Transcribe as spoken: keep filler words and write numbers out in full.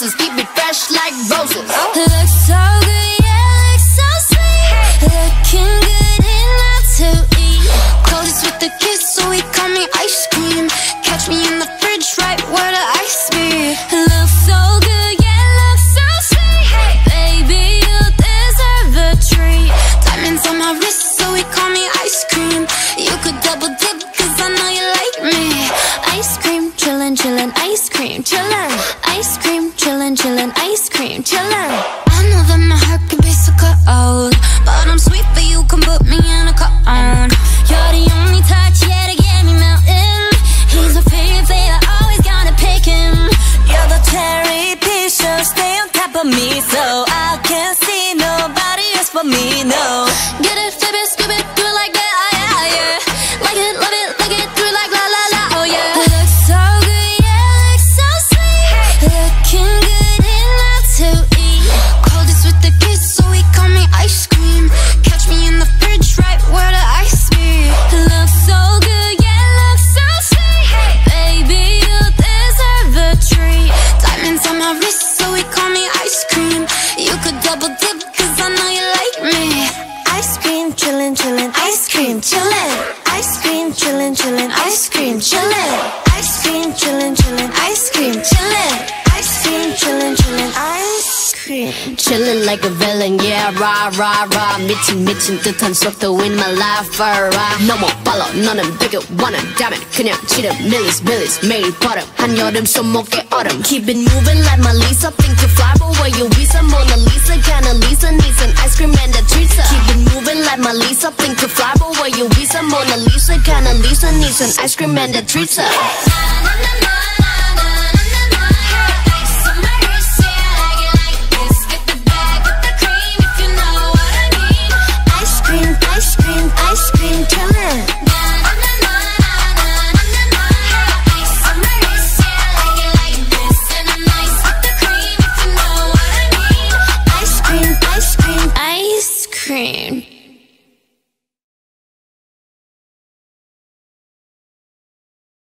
roses, keep it fresh like roses. Looks so good, yeah, looks so sweet. Looking good enough to eat. Coldest with the kiss, so he call me ice cream. Catch me in the fridge, right where the ice be. Looks so good, yeah, looks so sweet. Baby, you deserve a treat. Diamonds on my wrist, so he call me ice cream. You could double dip, cause I know you like me. Ice cream, chillin', chillin', ice cream, chillin'. Ice cream, chillin', chillin', ice cream, chillin'. I know that my heart can be so cold, but I'm sweet, but you can put me in a cone. You're the only touch, yeah, to get me melting. He's my favorite flavor, always gotta pick him. You're the cherry pie, so stay on top of me, so I can't see nobody else but me, no. Get it, flip it, scoop it, do it like that, oh yeah, yeah. Like it, love it, like it, do it like la la la, oh yeah. Looks so good, yeah, looks so sweet. Looking good enough to eat. Coldest with the kiss, so he call me ice cream. Catch me in the fridge, right where the ice be. Looks so good, yeah, looks so sweet. Baby, you deserve a treat. Diamonds on my wrist, so he call me ice cream. You could double dip, cause I know you like me. Ice cream, chillin', chillin', ice cream, chillin'. Ice cream, chillin', chillin', ice cream, chillin'. Ice cream, chillin', chillin', ice cream, chillin'. Ice cream, chillin', chillin', ice cream. Chillin' like a villain, yeah, rah, rah, rah. 미친 미친 듯한 속도 in my life, alright. 너무 빨라, 너는 되게 원한다면 그냥 치름, 밀리스, 밀리스, 매일 버릇. 한여름 손목에 얼음. Keep it moving like my Lisa. Think you fly, but where you visa? Mona Lisa, kinda Lisa, needs an ice cream and a treatza. Keep it moving like my Lisa. Think you fly, but where you visa? Mona Lisa, kinda Lisa, needs an ice cream and a treatza.